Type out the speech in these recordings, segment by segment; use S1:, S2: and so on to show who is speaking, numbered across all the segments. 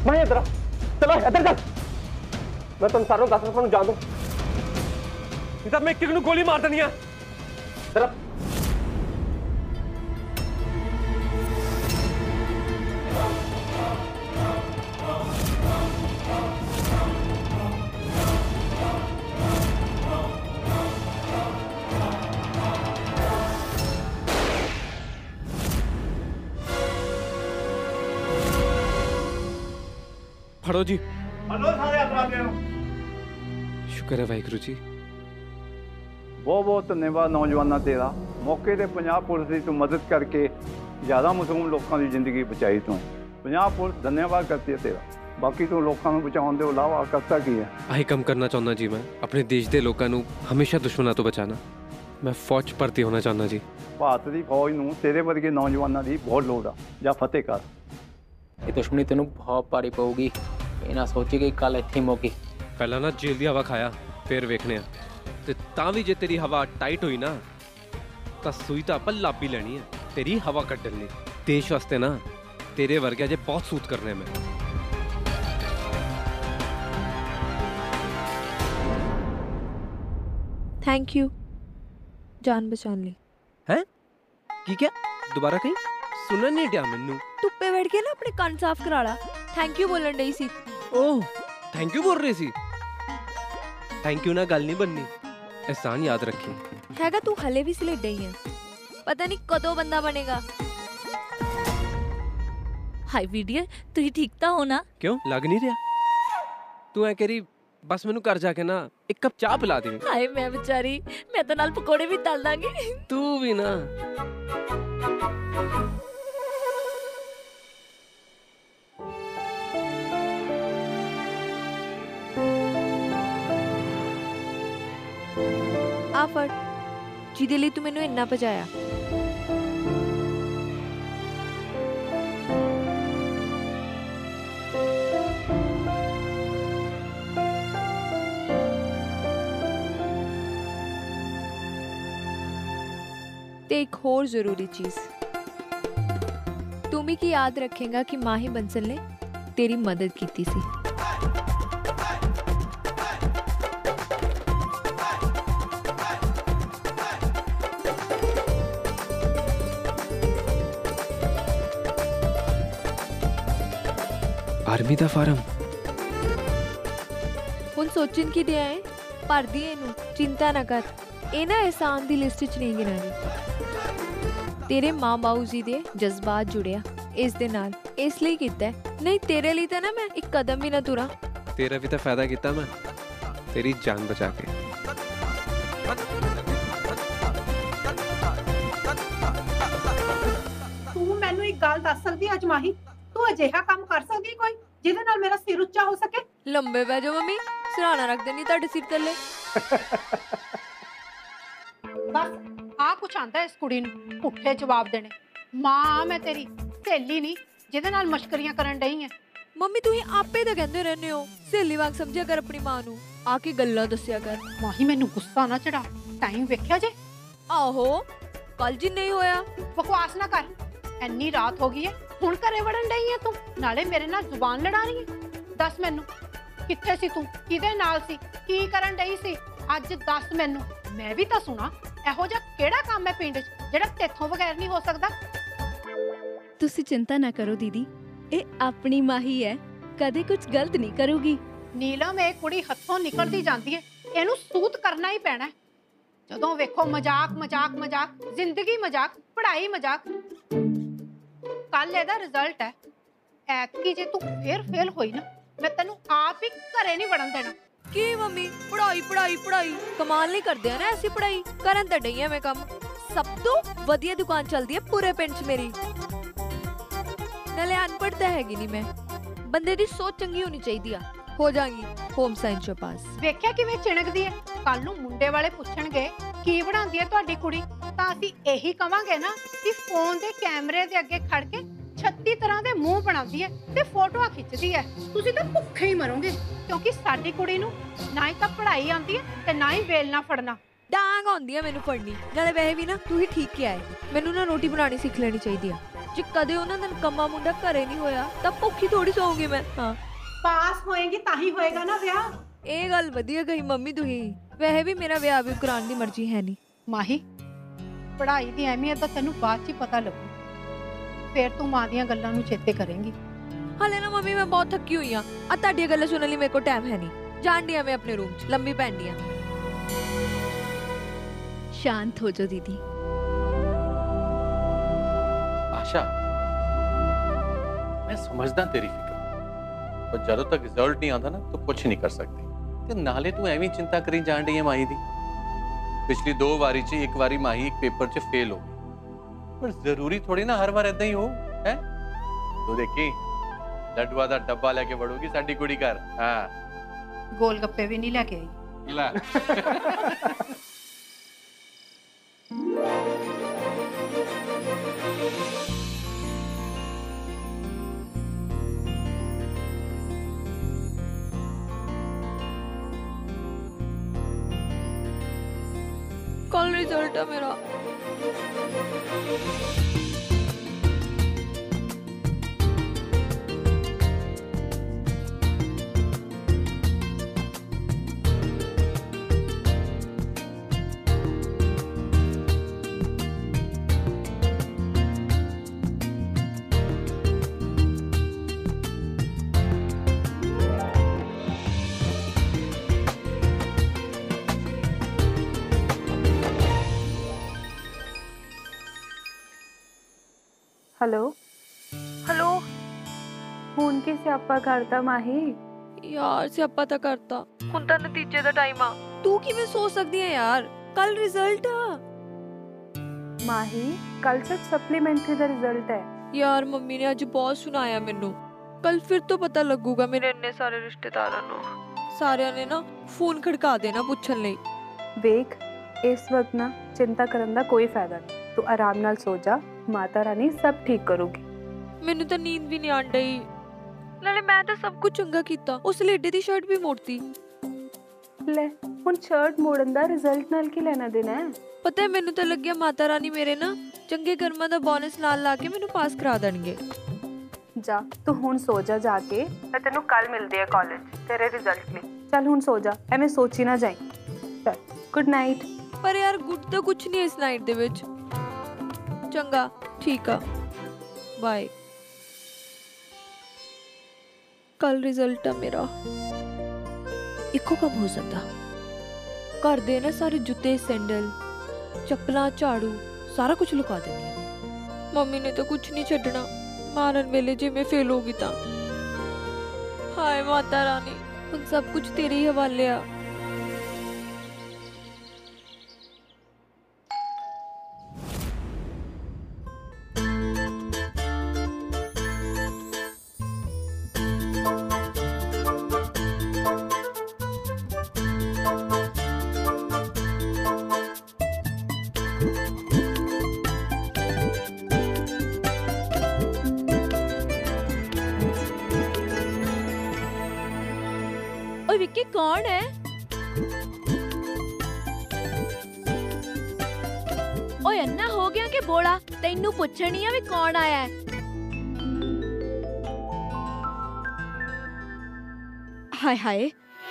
S1: मैं इधर चलो इधर चल, मैं तुम सारों 10 मिनट जान दो, इधर मैं किसी गोली मार देनी है। इधर फड़ो जी,
S2: फड़ो सारे अपराधियों।
S1: शुक्र है वाहिगुरु जी।
S2: बहुत बहुत धन्यवाद नौजवाना तेरा, मौके ते पंजाब पुलिस की तू मदद करके ज़्यादा मासूम लोगों की जिंदगी बचाई तू। पंजाब पुलिस धन्यवाद करती है तेरा। बाकी तू लोगों को बचाने के अलावा करता की है?
S1: आही कम करना चाहना जी, मैं अपने देश के लोगों को हमेशा दुश्मनों तो बचाना। मैं फौज भर्ती होना चाहना जी।
S2: भारत की फौज नूं तेरे वर्गे नौजवानों की बहुत लोड़ आ, जा फतेह कर।
S3: ये दुश्मनी तेनों बहुत भारी पऊगी, ये ना सोची कि कल इत्थे मौकी।
S1: पहला ना जेल की हवा खाया, फिर वेखने ते तां भी जे तेरी हवा टाइट हुई ना तो सुई तो आप लाभी लेनी है, तेरी हवा कड्डनी। देश वास्ते ना तेरे वर्गे अजे बहुत सूत करने में।
S4: थैंक यू जान बचाने ली।
S1: हैं की क्या दोबारा कहीं सुनन नहीं दिया मैनू?
S4: धुप्पे बैठ के ना अपने कान साफ करा ला। थैंक यू बोलन डई सी।
S1: ओह थैंक यू बोल रही सी? थैंक यू ना गल नहीं बननी, एहसान याद रखी।
S4: हैगा तू हले भी सिले डई है, पता नहीं कदों बंदा बनेगा।
S5: हाय वीडियो, तू ही ठीक तो हो ना?
S1: क्यों लग नहीं रहा? तू ऐ करी बस मैनू घर जाके ना एक कप चाह पिला दी।
S5: हाय मैं बेचारी, मैं तो नाल पकोड़े भी तल दांगी।
S1: तू भी ना।
S4: आ फड़, जिहदे लई तू मैनू इन्ना भजाया। ते एक होर जरूरी चीज, तू भी की याद रखेगा कि माही बंसल ने तेरी मदद की सी।
S1: आर्मी दा फार्म
S4: हुण सोचन की दिया है, भर दी इनू, चिंता ना कर। ये ना एहसान दी लिस्ट च नहीं गिनानी। तेरे माँ बाऊ जी दे जज्बात जुड़िया इस दे नाल, इसलिए कीता है। नहीं तेरे लिए तो ना मैं एक कदम भी ना तुरा।
S1: तेरा भी तो फायदा किया मैं, तेरी जान बचा के।
S6: तू मैनू एक गल दस सकदी अज माही, तू अजिहा काम कर सकदी कोई जिहदे नाल मेरा सिर उच्चा हो सके?
S4: लंबे पै जाओ मम्मी, सराहना रख देनी तुहाडे सिर थल्ले।
S6: बस आ कुछ आंदा इस कुड़ी नूं पुट्ठे जवाब देने। मां मैं तेरी सहेली नहीं जिहदे नाल मश्करियां करन डई है।
S4: मम्मी तू ही आपे तो कहंदे रहने हो, सहेली वांग समझिया कर अपनी मां नूं, आके गल्लां दस्सिया कर।
S6: माही मैनू गुस्सा ना चढ़ा, टाइम वेख्या जे?
S4: आहो कल जी नहीं होया।
S6: बकवास ना कर, एनी रात हो गई है हुण घरे वड़न डई है तू, नाले मेरे नाल जुबान लड़ा रही है। दस मैनू कित्थे सी तू, किहदे नाल सी, की करन डई सी? अज दस मैनू, मैं भी तां सुना एहो जिहा किहड़ा काम है पिंड च जिहड़ा तेथों बगैर नहीं हो सकदा?
S5: तुसी चिंता ना करो दीदी, ए अपनी माही है, कदे कुछ गलत नहीं करूगी।
S6: नीलम ये कुड़ी हथों निकलती जाती है, इहनू सूत करना ही पैना है। जदों वेखो मजाक मजाक मजाक, जिंदगी मजाक, पढ़ाई मजाक। कल एदा रिजल्ट है, ऐतकी जे तू फिर फेल होई ना, मैं तेनू आप ही घरे नहीं वड़न देना।
S4: की मम्मी पढ़ाई पढ़ाई पढ़ाई, कमाल नहीं करदे ना ऐसी पढ़ाई, करन तां डई है मैं काम। सब तो वधिया दुकान चलदी है पूरे पिंड च मेरी। नाले अनपढ़ तां हैगी नहीं मैं, बंदे दी सोच चंगी होनी चाहिदी आ। हो जाएगी होम साइंस चो पास।
S6: वेख्या किवें चिणकदी है, कल नूं मुंडे वाले पुछणगे की बनांदी है तुहाडी कुड़ी, तां असीं यही कवांगे ना कि फोन दे कैमरे दे अगे खड़ के 36 तरह दे मुंह बनांदी है ते फोटोआं खिच्चदी है। तुसीं तां भुक्खे ही मरोगे, क्योंकि साडी कुड़ी नूं ना ही तां पढ़ाई आंदी है ते ना ही वेलना फड़ना।
S4: डांग आउंदी है मैनू फड़नी। नाले वैसे भी ना तू ही ठीक किया है, मैनू ना रोटी बनानी सीख लेनी चाहिदी है। ਜੇ ਕਦੇ ਉਹਨਾਂ ਦਾ ਨਕੰਮਾ ਮੁੰਡਾ ਘਰੇ ਨਹੀਂ ਹੋਇਆ ਤਾਂ ਭੁੱਖੀ ਥੋੜੀ ਸੌਂਗੀ ਮੈਂ। ਹਾਂ
S6: ਪਾਸ ਹੋਏਗੀ ਤਾਂ ਹੀ ਹੋਏਗਾ ਨਾ ਵਿਆਹ।
S4: ਇਹ ਗੱਲ ਵਧੀਆ ਕਹੀ ਮੰਮੀ ਤੁਸੀਂ। ਵੈਸੇ ਵੀ ਮੇਰਾ ਵਿਆਹ ਵੀ ਕਰਾਉਣ ਦੀ ਮਰਜ਼ੀ ਹੈ ਨਹੀਂ।
S6: ਮਾਹੀ, ਪੜ੍ਹਾਈ ਦੀ ਅਹਿਮੀਅਤ ਤਾਂ ਤੈਨੂੰ ਬਾਅਦ 'ਚ ਹੀ ਪਤਾ ਲੱਗੂ, ਫਿਰ ਤੂੰ ਮਾਂ ਦੀਆਂ ਗੱਲਾਂ ਨੂੰ ਚੇਤੇ ਕਰੇਂਗੀ।
S4: ਹਾਲੇ ਨਾ ਮੰਮੀ ਮੈਂ ਬਹੁਤ ਥੱਕੀ ਹੋਈ ਆ ਤੁਹਾਡੀਆਂ ਗੱਲਾਂ ਸੁਣਨ ਲਈ ਮੇਰੇ ਕੋਲ ਟਾਈਮ ਹੈ ਨਹੀਂ। ਜਾਣ ਡਈ ਆ ਮੈਂ ਆਪਣੇ ਰੂਮ 'ਚ ਲੰਮੀ ਪੈਣ ਡਈ ਆ।
S5: शांत हो जाओ दीदी।
S7: आशा, मैं समझदा तेरी फिक्र, पर ਜਦੋਂ ਤੱਕ ਰਿਜ਼ਲਟ ਨਹੀਂ ਆਉਂਦਾ ਨਾ ਤੂੰ ਕੁਝ ਨਹੀਂ ਕਰ ਸਕਦੀ। ਤੇ ਨਾਲੇ ਤੂੰ ਐਵੇਂ ਚਿੰਤਾ ਕਰੀ ਜਾਣ ਡਈ ਹੈ ਮਾਹੀ ਦੀ। ਪਿਛਲੀ 2 ਵਾਰੀ 'ਚ ਇੱਕ ਵਾਰੀ ਮਾਹੀ ਇੱਕ ਪੇਪਰ 'ਚ ਫੇਲ ਹੋ ਗਈ, ਪਰ ਜ਼ਰੂਰੀ ਥੋੜੀ ਨਾ ਹਰ ਵਾਰ ਇਦਾਂ ਹੀ ਹੋ ਹੈ। ਤੂੰ ਦੇਖੀ ਲੱਡੂਆ ਦਾ ਡੱਬਾ ਲੈ ਕੇ ਵੜੂਗੀ ਸਾਡੀ ਕੁੜੀ ਘਰ। ਹਾਂ,
S6: ਗੋਲ ਗੱਪੇ ਵੀ ਨਹੀਂ ਲੈ ਕੇ ਆਈ।
S7: ਲੈ
S4: कल रिजल्ट है मेरा।
S8: हेलो
S4: हेलो
S8: ਹੁਣ ਕੀ ਸਿਆਪਾ ਕਰਦਾ ਮਾਹੀ?
S4: यार सियापा ਤਾਂ ਕਰਤਾ, ਹੁਣ ਤਾਂ ਨਤੀਜੇ ਦਾ ਟਾਈਮ ਆ। ਤੂੰ ਕਿਵੇਂ ਸੋਚ ਸਕਦੀ ਹੈ ਯਾਰ, ਕੱਲ ਰਿਜ਼ਲਟ ਆ।
S8: ਮਾਹੀ ਕੱਲ ਸਿਰਫ ਸਪਲੀਮੈਂਟਰੀ ਦਾ ਰਿਜ਼ਲਟ ਹੈ।
S4: ਯਾਰ ਮੰਮੀ ਨੇ ਅੱਜ ਬਹੁਤ ਸੁਣਾਇਆ ਮੈਨੂੰ। ਕੱਲ ਫਿਰ ਤੋਂ ਪਤਾ ਲੱਗੂਗਾ ਮੇਰੇ ਇੰਨੇ ਸਾਰੇ ਰਿਸ਼ਤੇਦਾਰਾਂ ਨੂੰ। ਸਾਰਿਆਂ ਨੇ ਨਾ ਫੋਨ ਖੜਕਾ ਦੇਣਾ ਪੁੱਛਣ ਲਈ।
S8: ਵੇਖ ਇਸ ਵਕਤ ਨਾ ਚਿੰਤਾ ਕਰਨ ਦਾ ਕੋਈ ਫਾਇਦਾ ਨਹੀਂ। ਤੂੰ ਆਰਾਮ ਨਾਲ ਸੋ ਜਾ, ਮਾਤਾ ਰਾਣੀ ਸਭ ਠੀਕ ਕਰੂਗੀ।
S4: ਮੈਨੂੰ ਤਾਂ ਨੀਂਦ ਵੀ ਨਹੀਂ ਆਣ ਡਈ। ਨਾਲੇ ਮੈਂ ਤਾਂ ਸਭ ਕੁਝ ਚੰਗਾ ਕੀਤਾ, ਉਸ ਲੇਡੀ ਦੀ ਸ਼ਰਟ ਵੀ ਮੋੜਤੀ।
S8: ਲੈ ਹੁਣ ਸ਼ਰਟ ਮੋੜਨ ਦਾ ਰਿਜ਼ਲਟ ਨਾਲ ਕੀ ਲੈਣਾ ਦੇਣਾ ਹੈ?
S4: ਪਤਾ ਹੈ ਮੈਨੂੰ ਤਾਂ ਲੱਗਿਆ ਮਾਤਾ ਰਾਣੀ ਮੇਰੇ ਨਾ ਚੰਗੇ ਕਰਮਾਂ ਦਾ ਬੋਨਸ ਨਾਲ ਲਾ ਕੇ ਮੈਨੂੰ ਪਾਸ ਕਰਾ ਦੇਣਗੇ।
S8: ਜਾ ਤੂੰ ਹੁਣ ਸੋ ਜਾ ਜਾ ਕੇ, ਮੈਂ ਤੈਨੂੰ ਕੱਲ ਮਿਲਦੀ ਹੈ ਕਾਲਜ ਤੇਰੇ ਰਿਜ਼ਲਟ ਲਈ। ਚੱਲ ਹੁਣ ਸੋ ਜਾ, ਐਵੇਂ ਸੋਚੀ ਨਾ ਜਾਈਂ। ਚੱਲ ਗੁੱਡ ਨਾਈਟ।
S4: ਪਰ ਯਾਰ ਗੁੱਡ ਤਾਂ ਕੁਝ ਨਹੀਂ ਇਸ ਨਾਈਟ ਦੇ ਵਿੱਚ। ਚੰਗਾ ਠੀਕ ਆ, ਬਾਏ। ਕੱਲ ਰਿਜ਼ਲਟ ਆ ਮੇਰਾ। ਇੱਕੋ ਕੰਮ ਹੋ ਸਕਦਾ, ਘਰ ਦੇ ਨਾ ਸਾਰੇ ਜੁੱਤੇ ਸੈਂਡਲ ਚੱਪਲਾਂ ਝਾੜੂ ਸਾਰਾ ਕੁਝ ਲੁਕਾ ਦਿੰਦੀ ਆ। ਮੰਮੀ ਨੇ ਤਾਂ ਕੁਝ ਨਹੀਂ ਛੱਡਣਾ, ਮਾਰਨ ਵੇਲੇ ਜੇ ਮੈਂ ਫੇਲ ਹੋ ਗਈ ਤਾਂ। ਹਾਏ ਮਾਤਾ ਰਾਣੀ, ਹੁਣ ਸਭ ਕੁਝ ਤੇਰੇ ਹੀ ਹਵਾਲੇ ਆ।
S5: ओए विक्की कौन है? ओए अन्ना हो गया कि बोला तैनू पुछनी है भी कौन आया है? हाय हाय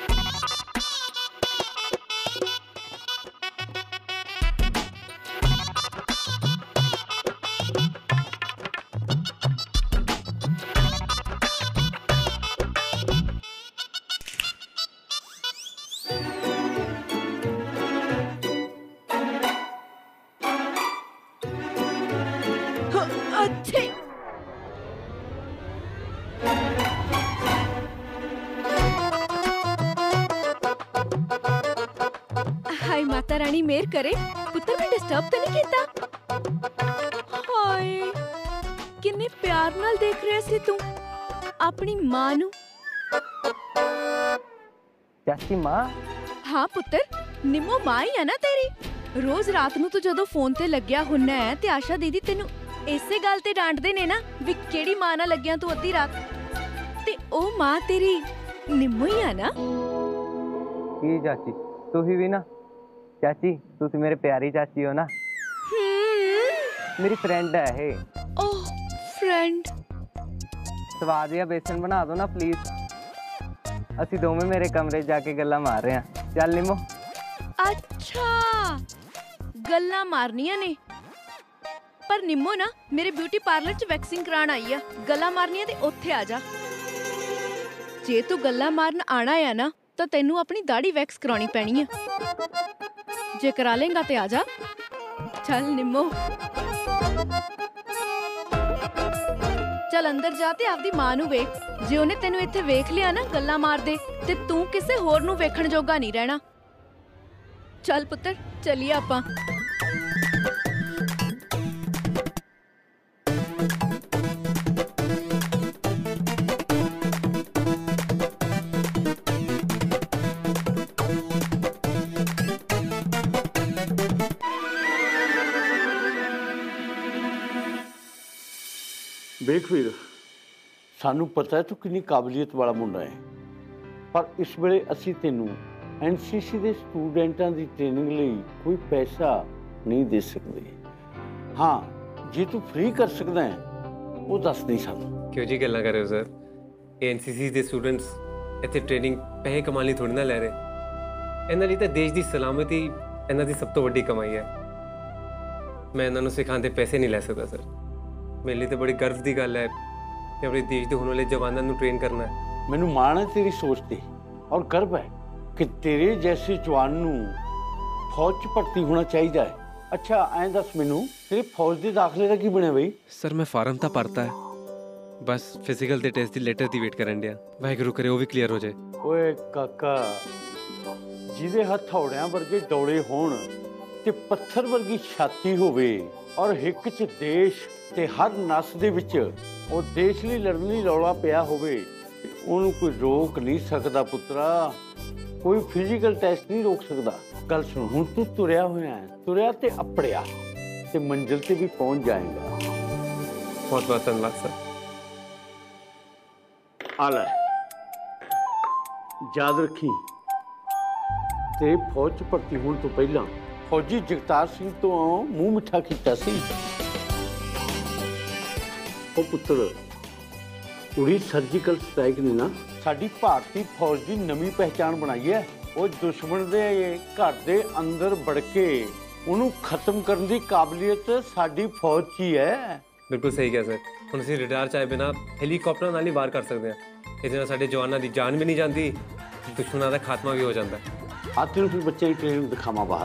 S5: अच्छे हाय माता रानी मेहर करे, पुत्र मैं डिस्टर्ब तो नहीं किया?
S4: ਹਾਏ
S5: किन्ने प्यार नाल देख रहे सी तू अपनी मां नू।
S3: ਚਾਚੀ ਮਾਂ
S5: हाँ पुत्र, निम्मो मां ही है ना तेरी। रोज रात नू तू जदों फोन ते लग्या हुन्ना है ते आशा दीदी तेनू इसे गल ते डांटदे ने ना भी केड़ी मां नाल लग्या तू अद्धी रात, ते ओ मां तेरी निम्मो ही है ना।
S9: ਕੀ ਚਾਚੀ ਤੁਸੀਂ ਵੀ ਨਾ? ਚਾਚੀ ਤੁਸੀਂ ਮੇਰੇ ਪਿਆਰੀ ਚਾਚੀ ਹੋ ਨਾ, ਮੇਰੀ ਫਰੈਂਡ ਹੈ ਇਹ।
S5: Oh friend.
S9: ਸਵਾਦ ਜਿਹਾ ਬੇਸਨ ਬਣਾ ਦਿਓ ਨਾ ਪਲੀਜ਼। ਅਸੀਂ ਦੋਵੇਂ ਮੇਰੇ ਕਮਰੇ 'ਚ ਜਾ ਕੇ ਗੱਲਾਂ ਮਾਰ ਰਹੇ ਹਾਂ। ਚੱਲ ਨਿੰਮੋ।
S5: अच्छा गल्लां मारनियां ने, पर निम्मो ना मेरे ब्यूटी पार्लर च वैक्सिंग कराण आई आ। गल्लां मारनियां ते उत्थे आ जा। जे तू गल्लां मारन आना है ना तो तेनू अपनी दाढ़ी वैक्स करानी पैनी है। जे करा लेंगा ते आ जा। चल निम्मो चल अंदर जा ते आपदी मां नू वेख। जे ओने तेनू इत्थे वेख लिया ना गल्लां मारदे ते तू किसे होर नू वेखण जोगा नहीं रहना। चल पुत्र चलिए आपां।
S10: ਵੇਖ ਵੀਰ, ਸਾਨੂੰ ਪਤਾ ਹੈ ਤੂੰ ਕਿੰਨੀ ਕਾਬਲੀਅਤ ਵਾਲਾ ਮੁੰਡਾ ਹੈ, ਪਰ ਇਸ ਵੇਲੇ ਅਸੀਂ ਤੈਨੂੰ ਐਨਸੀਸੀ ਦੇ ਸਟੂਡੈਂਟਾਂ ਦੀ ਟ੍ਰੇਨਿੰਗ ਲਈ ਕੋਈ ਪੈਸਾ ਨਹੀਂ ਦੇ ਸਕਦੇ। ਹਾਂ, ਜੇ ਤੂੰ ਫ੍ਰੀ ਕਰ ਸਕਦਾ ਹੈ ਉਹ ਦੱਸ ਨਹੀਂ ਸਾਨੂੰ।
S1: क्यों जी गल्लां कर रहे हो सर? एनसीसी ਦੇ ਸਟੂਡੈਂਟਸ ਇੱਥੇ ਟ੍ਰੇਨਿੰਗ ਪੈਸੇ ਕਮਾਉਣ ਲਈ ਥੋੜੀ ਨਾ ਲੈ ਰਹੇ। ਇਹਨਾਂ ਲਈ ਤਾਂ ਦੇਸ਼ ਦੀ ਸਲਾਮਤੀ ਇਹਨਾਂ ਦੀ ਸਭ ਤੋਂ ਵੱਡੀ ਕਮਾਈ ਹੈ। ਮੈਂ ਇਹਨਾਂ ਨੂੰ ਸਿਖਾਉਣ ਦੇ ਪੈਸੇ ਨਹੀਂ ਲੈ ਸਕਦਾ ਸਰ। ਮੇਰੇ ਲਈ ਤਾਂ ਬੜੀ ਗਰਵ ਦੀ ਗੱਲ ਹੈ ਕਿ ਆਪਣੇ ਦੇਸ਼ ਦੇ ਹੋਣ ਵਾਲੇ ਜਵਾਨਾਂ ਨੂੰ ਟ੍ਰੇਨ ਕਰਨਾ ਹੈ।
S10: ਮੈਨੂੰ ਮਾਣ ਹੈ ਤੇਰੀ ਸੋਚ ਤੇ ਔਰ ਗਰਵ ਹੈ ਕਿ ਤੇਰੇ ਜੈਸੇ ਜਵਾਨ ਨੂੰ ਫੌਜ 'ਚ ਭਰਤੀ ਹੋਣਾ ਚਾਹੀਦਾ ਹੈ। ਅੱਛਾ ਐਂ ਦੱਸ ਮੈਨੂੰ, ਤੇਰੇ ਫੌਜ ਦੇ ਦਾਖਲੇ ਦਾ ਕੀ ਬਣਿਆ ਬਈ?
S1: ਸਰ ਮੈਂ ਫਾਰਮ ਤਾਂ ਭਰਤਾ ਹੈ, ਬਸ ਫਿਜ਼ੀਕਲ ਦੇ ਟੈਸਟ ਦੀ ਲੈਟਰ ਦੀ ਵੇਟ ਕਰਨ ਡਿਆ। ਵਾਹਿਗੁਰੂ ਕਰੇ ਉਹ ਵੀ ਕਲੀਅਰ ਹੋ ਜਾਏ।
S10: ਓਏ ਕਾਕਾ, ਜਿਹਦੇ ਹਥੌੜਿਆਂ ਵਰਗੇ ਡੌਲੇ ਹੋਣ ਤੇ ਪੱਥਰ ਵਰਗੀ ਛਾਤੀ ਹੋਵੇ ਔਰ ਹਿੱਕ 'ਚ ਦੇਸ਼ ਤੇ ਹਰ ਨਸ ਦੇ ਵਿੱਚ ਉਹ ਦੇਸ਼ ਲਈ ਲੜਨ ਲਈ ਰੌਲਾ ਪਿਆ ਹੋਵੇ, ਉਹਨੂੰ ਕੋਈ ਰੋਕ ਨਹੀਂ ਸਕਦਾ ਪੁੱਤਰਾ। ਕੋਈ ਫਿਜ਼ੀਕਲ ਟੈਸਟ ਨਹੀਂ ਰੋਕ ਸਕਦਾ। ਗੱਲ ਸੁਣ, ਹੁਣ ਤੂੰ ਤੁਰਿਆ ਹੋਇਆ ਹੈ, ਤੁਰਿਆ ਤੇ ਅਪੜਿਆ ਤੇ ਮੰਜ਼ਿਲ ਤੇ ਵੀ ਪਹੁੰਚ ਜਾਏਗਾ।
S1: ਬਹੁਤ ਬਹੁਤ ਧੰਨਵਾਦ ਸਰ।
S10: ਆ ਲੈ, ਯਾਦ ਰੱਖੀ, ਤੇ ਫੌਜ 'ਚ ਭਰਤੀ ਹੋਣ ਤੋਂ ਪਹਿਲਾਂ ਫੌਜੀ ਜਗਤਾਰ ਸਿੰਘ ਤੋਂ ਮੂੰਹ ਮਿੱਠਾ ਕੀਤਾ ਸੀ। ਉਹ ਪੁੱਤਰ, ਉੜੀ ਸਰਜੀਕਲ ਸਟ੍ਰਾਈਕ ਨੇ ਨਾ ਸਾਡੀ ਭਾਰਤੀ ਫੌਜ ਦੀ ਨਵੀਂ ਪਹਿਚਾਣ ਬਣਾਈ ਹੈ। ਉਹ ਦੁਸ਼ਮਣ ਦੇ ਘਰ ਦੇ ਅੰਦਰ ਵੜ ਕੇ ਉਹਨੂੰ ਖਤਮ ਕਰਨ ਦੀ ਕਾਬਲੀਅਤ ਸਾਡੀ ਫੌਜ 'ਚ ਹੀ ਹੈ।
S1: ਬਿਲਕੁਲ ਸਹੀ ਕਿਹਾ ਸਰ। ਹੁਣ ਅਸੀਂ ਰਡਾਰ ਚਾਹੇ ਬਿਨਾਂ ਹੈਲੀਕਾਪਟਰ ਨਾਲ ਹੀ ਵਾਰ ਕਰ ਸਕਦੇ ਹਾਂ। ਇਹਦੇ ਨਾਲ ਸਾਡੇ ਜਵਾਨਾਂ ਦੀ ਜਾਨ ਵੀ ਨਹੀਂ ਜਾਂਦੀ, ਦੁਸ਼ਮਣਾਂ ਦਾ ਖਾਤਮਾ ਵੀ ਹੋ ਜਾਂਦਾ।
S10: ਆ ਤੈਨੂੰ ਫਿਰ ਬੱਚਿਆਂ ਦੀ ਟ੍ਰੇਨਿੰਗ ਦਿਖਾਵਾਂ ਬਾਹਰ।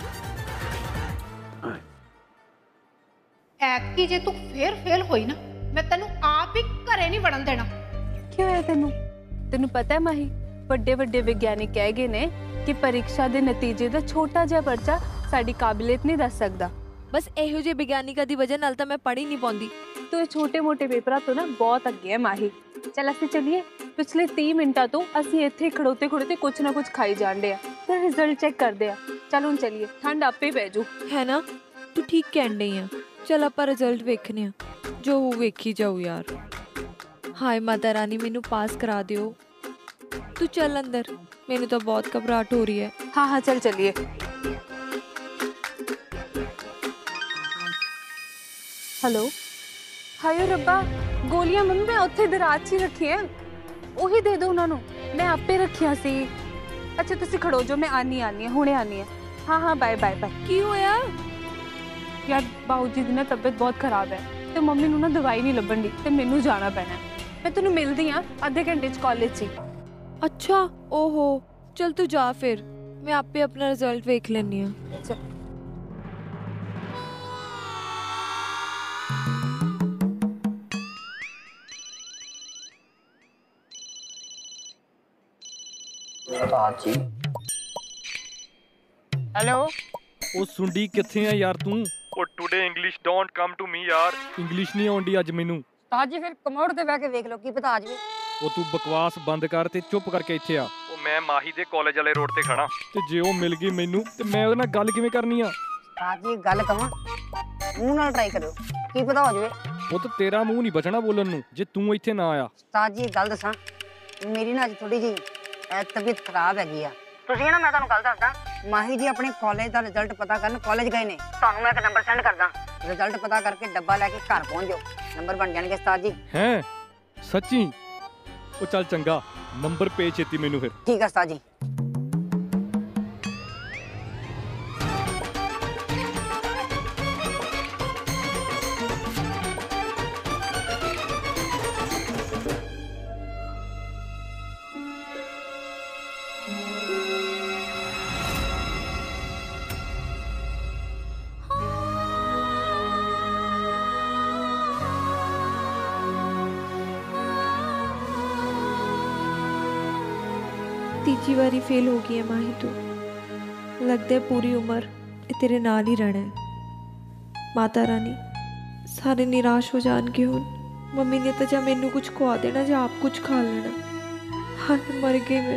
S6: ਐਤਕੀ ਜੇ ਤੂੰ ਫੇਰ ਫੇਲ ਹੋਈ ਨਾ, ਮੈਂ ਤੈਨੂੰ ਆਪ ਹੀ ਘਰੇ ਨਹੀਂ ਵੜਨ ਦੇਣਾ।
S8: ਕੀ ਹੋਇਆ ਤੈਨੂੰ? ਤੈਨੂੰ ਪਤਾ ਹੈ ਮਾਹੀ, ਵੱਡੇ ਵੱਡੇ ਵਿਗਿਆਨੀ ਕਹਿ ਗਏ ਨੇ ਕਿ ਪਰੀਖਿਆ ਦੇ ਨਤੀਜੇ ਦਾ ਛੋਟਾ ਜਿਹਾ ਪਰਚਾ ਸਾਡੀ ਕਾਬਲੀਅਤ ਨਹੀਂ ਦੱਸ ਸਕਦਾ।
S4: ਬਸ ਇਹੋ ਜਿਹੇ ਵਿਗਿਆਨਿਕਾਂ ਦੀ ਵਜ੍ਹਾ ਨਾਲ ਤਾਂ ਮੈਂ ਪੜ੍ਹ ਹੀ ਨਹੀਂ ਪਾਉਂਦੀ।
S8: ਤੂੰ ਇਹ ਛੋਟੇ ਮੋਟੇ ਪੇਪਰਾਂ ਤੋਂ ਨਾ ਬਹੁਤ ਅੱਗੇ ਹੈ ਮਾਹੀ। ਚੱਲ ਅਸੀਂ ਚੱਲੀਏ। ਪਿਛਲੇ 30 ਮਿੰਟਾਂ ਤੋਂ ਅਸੀਂ ਇੱਥੇ ਖੜੋਤੇ ਖੜੋਤੇ ਕੁਛ ਨਾ ਕੁਛ ਖਾਈ ਜਾਂਦੇ ਆ ਤੇ ਰਿਜ਼ਲਟ ਚੈੱਕ ਕਰਦੇ ਆ। ਚੱਲ ਹੁਣ ਚੱਲੀਏ, ਠੰਡ ਆਪੇ ਪੈ ਜੂ।
S4: ਹੈ ਨਾ, ਤੂੰ ਠੀਕ ਕਹਿਣ ਡਈ ਆ। ਚਲ ਆਪਾਂ ਰਿਜ਼ਲਟ ਵੇਖਨੇ ਆ, ਜੋ ਹੋ ਵੇਖੀ ਜਾਊ ਯਾਰ। ਹਾਏ ਮਾਤਾ ਰਾਣੀ, ਮੈਨੂੰ ਪਾਸ ਕਰਾ ਦਿਓ। ਤੂੰ ਚੱਲ ਅੰਦਰ, ਮੈਨੂੰ ਤਾਂ ਬਹੁਤ ਘਬਰਾਹਟ ਹੋ ਰਹੀ ਹੈ।
S8: हाँ हाँ चल चलिए। हेलो, हायो रब्बा, गोलियां मम्मी मैं उत्थे दराज 'ਚ ਹੀ ਰੱਖੀਆਂ, ਉਹੀ ਦੇ ਦਿਓ ਉਹਨਾਂ ਨੂੰ। ਮੈਂ ਆਪੇ ਰੱਖਿਆ ਸੀ। ਅੱਛਾ ਤੁਸੀਂ ਖੜੋ ਜੋ, ਮੈਂ ਆਨੀ ਹਾਂ, ਹੁਣੇ ਆਨੀ ਹਾਂ। हाँ हाँ बाय बाय बाय।
S4: ਕੀ ਹੋਇਆ?
S8: यार बाबू जी ਦੀ ਨਾ ਤਬੀਅਤ ਬਹੁਤ ਖਰਾਬ ਹੈ ਤੇ ਮੰਮੀ ਨੂੰ ਨਾ ਦਵਾਈ ਨਹੀਂ ਲੱਭਣ ਦੀ ਤੇ ਮੈਨੂੰ ਜਾਣਾ ਪੈਣਾ। ਮੈਂ ਤੈਨੂੰ ਮਿਲਦੀ ਹਾਂ ਅੱਧੇ ਘੰਟੇ 'ਚ ਕਾਲਜ 'ਚ।
S4: ਅੱਛਾ, ਓਹੋ, ਚਲ ਤੂੰ ਜਾ ਫਿਰ, ਮੈਂ ਆਪੇ ਆਪਣਾ ਰਿਜ਼ਲਟ ਵੇਖ ਲੈਣੀ ਆ।
S11: हेलो,
S12: ਉਹ ਸੁੰਡੀ ਕਿੱਥੇ ਆ ਯਾਰ ਤੂੰ?
S11: ਉਹ today English don't come to me ਯਾਰ।
S12: ਇੰਗਲਿਸ਼ ਨਹੀਂ ਆਉਂਦੀ ਅੱਜ ਮੈਨੂੰ।
S11: ਤਾਜੀ ਫਿਰ ਕਮੋਡ ਤੇ ਬਹਿ ਕੇ ਵੇਖ ਲਓ, ਕੀ ਪਤਾ ਆ ਜਾਵੇ।
S12: ਉਹ ਤੂੰ ਬਕਵਾਸ ਬੰਦ ਕਰ ਤੇ ਚੁੱਪ ਕਰਕੇ ਇੱਥੇ ਆ।
S11: ਉਹ ਮੈਂ ਮਾਹੀ ਦੇ ਕਾਲਜ ਵਾਲੇ ਰੋਡ ਤੇ ਖੜਾ।
S12: ਤੇ ਜੇ ਉਹ ਮਿਲ ਗਈ ਮੈਨੂੰ ਤੇ ਮੈਂ ਉਹਦੇ ਨਾਲ ਗੱਲ ਕਿਵੇਂ ਕਰਨੀ ਆ?
S11: ਤਾਜੀ ਗੱਲ ਕਵਾਂ, ਮੂੰਹ ਨਾਲ ਟਰਾਈ ਕਰਿਓ, ਕੀ ਪਤਾ ਹੋ ਜਾਵੇ।
S12: ਉਹ ਤਾਂ ਤੇਰਾ ਮੂੰਹ ਨਹੀਂ ਬਚਣਾ ਬੋਲਣ ਨੂੰ ਜੇ ਤੂੰ ਇੱਥੇ ਨਾ ਆਇਆ।
S11: ਤਾਜੀ ਗੱਲ ਦੱਸਾਂ, ਮੇਰੀ ਨਾ ਅੱਜ ਥੋੜੀ ਜਿਹੀ ਤਬੀਅਤ ਖਰਾਬ ਹੈਗੀ ਆ ਤੁਸੀਂ ਨਾ ਮੈਂ ਤੁਹਾਨੂੰ ਕੱਲ ਦੱਸਦਾ ਮਾਹੀ ਜੀ ਆਪਣੇ ਕਾਲਜ ਦਾ ਰਿਜ਼ਲਟ ਪਤਾ ਕਰਨ ਕਾਲਜ ਗਏ ਨੇ ਤੁਹਾਨੂੰ ਮੈਂ ਇੱਕ ਨੰਬਰ ਸੈਂਡ ਕਰਦਾ ਰਿਜ਼ਲਟ ਪਤਾ ਕਰਕੇ ਡੱਬਾ ਲੈ ਕੇ ਘਰ ਪਹੁੰਚ ਜਾਓ ਨੰਬਰ ਬਣ ਜਾਣਗੇ ਉਸਤਾਦ ਜੀ
S12: ਹੈ ਸੱਚੀ ਉਹ ਚੱਲ ਚੰਗਾ ਨੰਬਰ ਭੇਜ ਛੇਤੀ ਮੈਨੂੰ ਫਿਰ
S11: ਠੀਕ ਹੈ ਉਸਤਾਦ ਜੀ
S4: ਤੀਜੀ ਵਾਰੀ ਫੇਲ ਹੋ ਗਈ ਹੈ ਮਾਹੀ ਤੂੰ ਲੱਗਦਾ ਪੂਰੀ ਉਮਰ ਇਹ ਤੇਰੇ ਨਾਲ ਹੀ ਰਹਿਣਾ ਹੈ ਮਾਤਾ ਰਾਣੀ ਸਾਰੇ ਨਿਰਾਸ਼ ਹੋ ਜਾਣਗੇ ਹੁਣ ਮੰਮੀ ਨੇ ਤਾਂ ਜਾਂ ਮੈਨੂੰ ਕੁਝ ਖਵਾ ਦੇਣਾ ਜਾਂ ਆਪ ਕੁਝ ਖਾ ਲੈਣਾ ਹਾਏ ਮਰ ਗਈ ਮੈਂ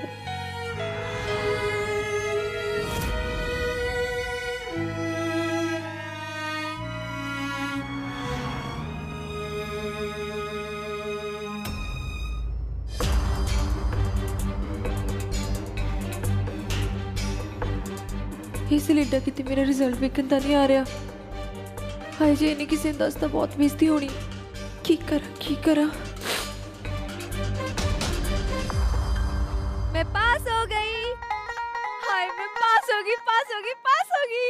S4: ਇਸ ਲਈ ਡਾ ਕਿਤੇ ਮੇਰਾ ਰਿਜ਼ਲਟ ਵੇਖਣ ਤਾਂ ਨਹੀਂ ਆ ਰਿਹਾ ਹਾਏ ਜੇ ਇਹਨੇ ਕਿਸੇ ਨੂੰ ਦੱਸਤਾ ਬਹੁਤ ਬੇਇੱਜ਼ਤੀ ਹੋਣੀ ਕੀ ਕਰਾਂ मैं पास हो गई हाय मैं पास हो गई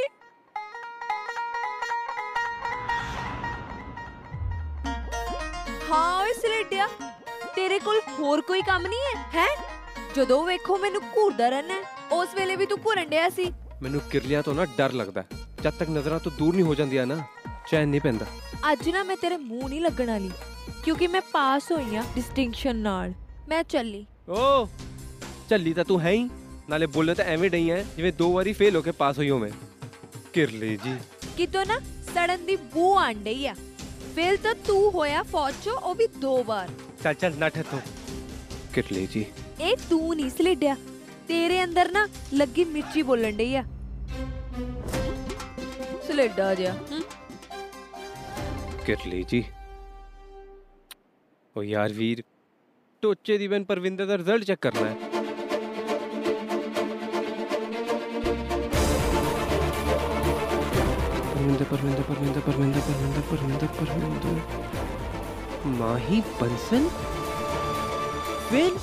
S4: हाँ इस लेटिया तेरे कोल होर कोई काम नहीं है ਜਦੋਂ ਵੇਖੋ ਮੈਨੂੰ ਘੂਰਦਾ ਰਹਿਣਾ ਉਸ ਵੇਲੇ ਵੀ ਤੂੰ ਘੂਰਨ ਡਿਆ ਸੀ
S1: ਮੈਨੂੰ ਕਿਰਲੀਆਂ ਤੋਂ ਨਾ ਡਰ ਲੱਗਦਾ ਜਦ ਤੱਕ ਨਜ਼ਰਾਂ ਤੋਂ ਦੂਰ ਨਹੀਂ ਹੋ ਜਾਂਦੀਆਂ ਨਾ ਚੈਨ ਨਹੀਂ ਪੈਂਦਾ
S4: ਅੱਜ ਨਾ ਮੈਂ ਤੇਰੇ ਮੂੰਹ ਨਹੀਂ ਲੱਗਣ ਵਾਲੀ ਕਿਉਂਕਿ ਮੈਂ ਪਾਸ ਹੋਈ ਆ ਡਿਸਟਿੰਕਸ਼ਨ ਨਾਲ ਮੈਂ ਚੱਲੀ
S1: ਓ ਚੱਲੀ ਤਾਂ ਤੂੰ ਹੈ ਹੀ ਨਾਲੇ ਬੋਲਣ ਤਾਂ ਐਵੇਂ ਡਈ ਐ ਜਿਵੇਂ 2 ਵਾਰੀ ਫੇਲ ਹੋ ਕੇ ਪਾਸ ਹੋਈ ਹੋਵੇਂ ਕਿਰਲੀ ਜੀ
S4: ਕਿਤੋਂ ਨਾ ਸੜਨ ਦੀ ਬੂ ਆਣ ਡਈ ਆ ਫੇਲ ਤਾਂ ਤੂੰ ਹੋਇਆ ਫੌਜ ਚੋਂ ਉਹ ਵੀ 2 ਵਾਰ
S1: ਚੱਲ ਨੱਠ ਇੱਥੋਂ ਕਿਰਲੀ ਜੀ
S4: ਇਹ ਤੂੰ ਨਹੀਂ ਸਲੇਡਿਆ ਤੇਰੇ ਅੰਦਰ ਨਾ ਲੱਗੀ ਮਿਰਚੀ ਬੋਲਣ ਡਈ ਆ ਸਲੇਡਾ ਜਿਹਾ
S1: ਕਿਰਲੀ ਜੀ ਓ ਯਾਰ ਵੀਰ ਟੋਚੇ ਦੀ ਬਨ ਪਰਵਿੰਦਰ ਦਾ ਰਿਜ਼ਲਟ ਚੈੱਕ ਕਰਨਾ ਹੈ ਪਰਵਿੰਦਰ ਮਾਹੀ ਬੰਸਲ ਫੇਲ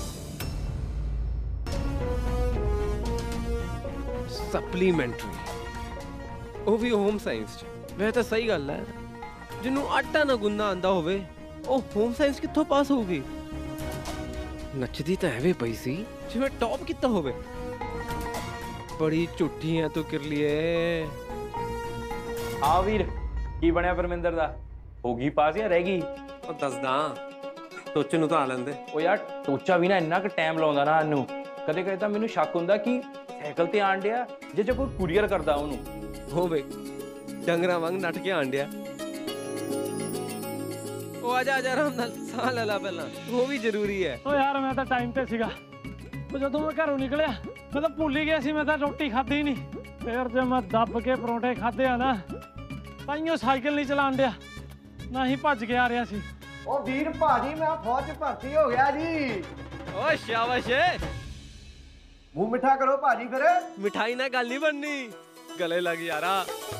S1: ਸਪਲੀਮੈਂਟਰੀ ਉਹ ਵੀ ਹੋਮ ਸਾਇੰਸ ਚ ਵੈਸੇ ਤਾਂ ਸਹੀ ਗੱਲ ਹੈ ਜਿਹਨੂੰ ਆਟਾ ਨਾ ਗੁੰਨਾ ਆਂਦਾ ਹੋਵੇ ਉਹ ਹੋਮ ਸਾਇੰਸ ਕਿੱਥੋਂ ਪਾਸ ਹੋਊਗੀ ਨੱਚਦੀ ਤਾਂ ਐਵੇਂ ਪਈ ਸੀ ਜਿਵੇਂ ਟੌਪ ਕੀਤਾ ਹੋਵੇ ਬੜੀ ਝੂਠੀ ਹੈ ਤੂੰ ਕਿਰਲੀਏ
S13: ਆ ਵੀਰ ਕੀ ਬਣਿਆ ਪਰਮਿੰਦਰ ਦਾ ਹੋ ਗਈ ਪਾਸ ਜਾਂ ਰਹਿ ਗਈ
S1: ਉਹ ਦੱਸਦਾ ਟੋਚੇ ਨੂੰ ਤਾਂ ਆ ਲੈਂਦੇ
S13: ਉਹ ਯਾਰ ਟੋਚਾ ਵੀ ਨਾ ਇੰਨਾ ਕੁ ਟਾਈਮ ਲਾਉਂਦਾ ਨਾ ਇਹਨੂੰ ਕਦੇ ਕਦੇ ਤਾਂ ਮੈਨੂੰ ਸ਼ੱਕ ਹੁੰਦਾ ਕਿ ਸਾਈਕਲ ਤੇ ਆਣ ਡਿਆ ਜੇ ਕੋਈ ਕੁਰੀਅਰ ਕਰਦਾ ਉਹਨੂੰ
S1: ਹੋਵੇ ਡੰਗਰਾਂ ਵਾਂਗ ਨੱਠ ਕੇ ਆਣ ਡਿਆ ਉਹ ਆ ਜਾ ਆਰਾਮ ਨਾਲ ਸਾਹ ਲੈ ਲਾ ਪਹਿਲਾਂ ਉਹ ਵੀ ਜ਼ਰੂਰੀ ਹੈ
S14: ਓ ਯਾਰ ਮੈਂ ਤਾਂ ਟਾਈਮ ਤੇ ਸੀਗਾ ਉਹ ਜਦੋਂ ਮੈਂ ਘਰੋਂ ਨਿਕਲਿਆ ਮੈਂ ਤਾਂ ਭੁੱਲ ਹੀ ਗਿਆ ਸੀ ਮੈਂ ਤਾਂ ਰੋਟੀ ਖਾਧੀ ਨਹੀਂ ਫੇਰ ਜੇ ਮੈਂ ਦੱਬ ਕੇ ਪਰੌਂਠੇ ਖਾਧੇ ਆ ਨਾ ਤਾਈਓ ਸਾਈਕਲ ਨਹੀਂ ਚਲਾਣ ਡਿਆ ਨਾ ਹੀ ਭੱਜ ਕੇ ਆ ਰਿਹਾ ਸੀ
S15: ਓ ਵੀਰ ਭਾਜੀ ਮੈਂ ਫੌਜ 'ਚ ਭਰਤੀ ਹੋ ਗਿਆ ਜੀ
S1: ਓ ਸ਼ਾਬਾਸ਼
S15: ਮੂੰਹ ਮਿੱਠਾ ਕਰੋ ਭਾਜੀ ਫਿਰ
S1: ਮਿਠਾਈ ਨਾਲ ਗੱਲ ਨਹੀਂ ਬਣਨੀ ਗਲੇ ਲੱਗ ਯਾਰਾ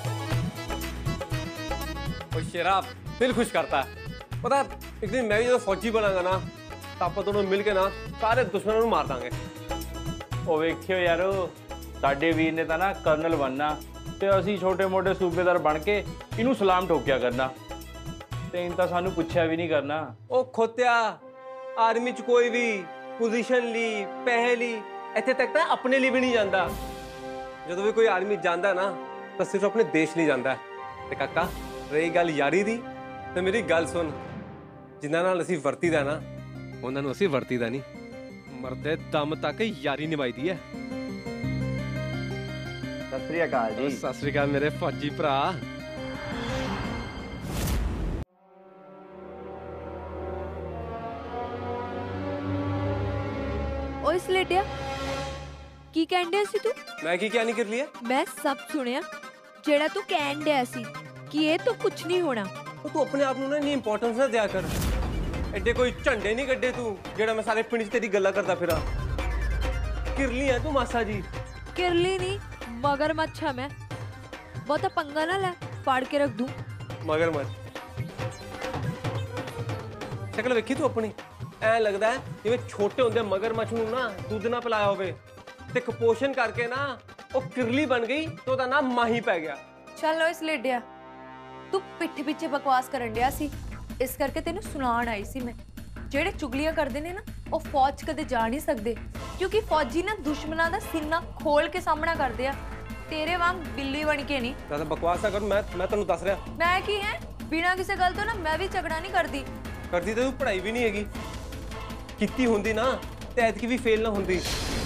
S16: ओ शेराब दिल खुश करता है पता एक दिन मैं भी जो फौजी बनांगा ना तो आप दोनों मिल के ना सारे दुश्मनों को मार देंगे
S13: ਉਹ ਵੇਖਿਓ ਯਾਰੋ ਸਾਡੇ ਵੀਰ ਨੇ ਤਾਂ ਨਾ ਕਰਨਲ ਬਣਨਾ ਤੇ ਅਸੀਂ ਛੋਟੇ ਮੋਟੇ ਸੂਬੇਦਾਰ ਬਣ ਕੇ ਇਹਨੂੰ ਸਲਾਮ ਠੋਕਿਆ ਕਰਨਾ ਤੇ ਇਨ ਤਾਂ ਸਾਨੂੰ ਪੁੱਛਿਆ ਵੀ ਨਹੀਂ ਕਰਨਾ
S16: ओ खोत्या आर्मी च कोई भी पोजीशन ली पैसे ली ਇੱਥੇ ਤੱਕ ਤਾਂ ਆਪਣੇ ਲਈ ਵੀ ਨਹੀਂ ਜਾਂਦਾ ਜਦੋਂ ਵੀ ਕੋਈ ਆਰਮੀ ਜਾਂਦਾ ਨਾ ਤਾਂ ਸਿਰਫ ਆਪਣੇ ਦੇਸ਼ ਲਈ ਜਾਂਦਾ ਤੇ ਕਾਕਾ ਰਹੀ ਗੱਲ ਯਾਰੀ ਦੀ ਤੇ ਮੇਰੀ ਗੱਲ ਸੁਣ ਜਿਨ੍ਹਾਂ ਨਾਲ ਅਸੀਂ ਵਰਤੀਦਾ ਨਾ
S1: ਉਹਨਾਂ ਨੂੰ ਅਸੀਂ ਵਰਤੀਦਾ ਨਹੀਂ ਮਰਦੇ ਦਮ ਤੱਕ ਯਾਰੀ ਨਿਭਾਈਦੀ ਹੈ
S15: ਸਤਿ ਸ੍ਰੀ ਅਕਾਲ ਜੀ
S1: ਸਤਿ ਸ੍ਰੀ ਅਕਾਲ ਮੇਰੇ ਫੌਜੀ ਭਰਾ
S4: ਓਏ ਸਲੇਟਿਆ ਕੀ ਕਹਿਣ ਡਿਆ ਸੀ ਤੂੰ
S16: ਮੈਂ ਕੀ ਨਹੀਂ ਕਰ ਲਿਆ
S4: ਮੈਂ ਸਭ ਸੁਣਿਆ ਜਿਹੜਾ ਤੂੰ ਕਹਿਣ ਡਿਆ ਸੀ ਕਿ ਇਹ ਤਾਂ ਕੁਝ ਨਹੀਂ ਹੋਣਾ
S16: ਤੂੰ ਆਪਣੇ ਆਪ ਨੂੰ ਨਾ ਇੰਨੀ ਇੰਪੋਰਟੈਂਸ ਨਾ ਦਿਆ ਕਰ ਐਡੇ ਕੋਈ ਝੰਡੇ ਨਹੀਂ ਗੱਡੇ ਤੂੰ ਜਿਹੜਾ ਮੈਂ ਸਾਰੇ ਪਿੰਡ 'ਚ ਤੇਰੀ ਗੱਲਾਂ ਕਰਦਾ ਫਿਰਾਂ ਕਿਰਲੀ ਆ ਤੂੰ ਮਾਸਾ ਜੀ
S4: किरली नहीं मगरमच्छ है मैं। बहुता पंगा ना ले, फाड़ के रख दूं।
S16: मगरमच्छ शक्ल वेखी तू अपनी, ऐ लगदा है जिवें छोटे हुंदे मगरमच्छ नूं ना दुੱਧ ना पिलाया होवे ते कुपोषण करके ना ਉਹ किरली बन गई तो ਉਹਦਾ ਨਾਮ ਮਾਹੀ ਪੈ ਗਿਆ।
S4: ਚੱਲ ਓਏ ਸਲੇਡਿਆ, ਤੂੰ ਪਿੱਠ ਪਿੱਛੇ ਬਕਵਾਸ ਕਰਨ ਡਿਆ ਸੀ, ਇਸ ਕਰਕੇ ਤੈਨੂੰ ਸੁਣਾਉਣ ਆਈ ਸੀ ਮੈਂ। ਜਿਹੜੇ ਚੁਗਲੀਆਂ ਕਰਦੇ ਨੇ ਨਾ ਉਹ ਫੌਜ 'ਚ ਕਦੇ ਜਾ ਨਹੀਂ ਸਕਦੇ, ਕਿਉਂਕਿ ਫੌਜੀ ਨਾ ਦੁਸ਼ਮਣਾਂ ਦਾ ਸੀਨਾ ਖੋਲ ਕੇ ਸਾਹਮਣਾ ਕਰਦੇ ਆ, ਤੇਰੇ ਵਾਂਗ ਬਿੱਲੀ ਬਣ ਕੇ ਨਹੀਂ।
S16: ਜ਼ਿਆਦਾ ਬਕਵਾਸ ਨਾ ਕਰ, ਮੈਂ ਤੈਨੂੰ ਦੱਸ ਰਿਹਾ।
S4: ਮੈਂ ਕੀ ਹੈ, ਬਿਨਾਂ ਕਿਸੇ ਗੱਲ ਤੋਂ ਨਾ ਮੈਂ ਵੀ ਝਗੜਾ ਨਹੀਂ ਕਰਦੀ।
S16: ਕਰਦੀ ਤੇ ਤੂੰ ਪੜ੍ਹਾਈ ਵੀ ਨਹੀਂ ਹੈਗੀ, ਕੀਤੀ ਹੁੰਦੀ ਨਾ ਤੇ ਐਤਕੀ ਵੀ ਫੇਲ ਨਾ ਹੁੰਦੀ।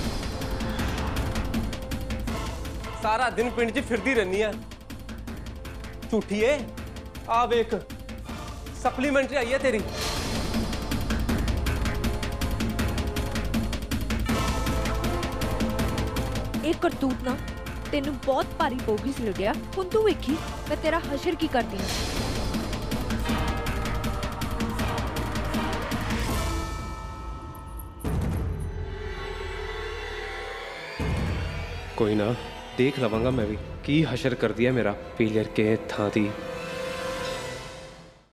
S16: ਸਾਰਾ ਦਿਨ ਪਿੰਡ 'ਚ ਫਿਰਦੀ ਰਹਿੰਦੀ ਆ ਝੂਠੀਏ। ਆ ਵੇਖ ਸਪਲੀਮੈਂਟਰੀ ਆਈ ਹੈ ਤੇਰੀ।
S4: ਇਹ ਕਰਤੂਤ ਨਾ ਤੈਨੂੰ ਬਹੁਤ ਭਾਰੀ ਪਊਗੀ ਸਲੇਡਿਆ। ਹੁਣ ਤੂੰ ਵੇਖੀ ਮੈਂ ਤੇਰਾ ਹਸ਼ਰ ਕੀ ਕਰਦੀ ਹਾਂ।
S1: कोई ना, देख लवांगा मैं भी की हशर कर दिया मेरा पीलर के थां दी।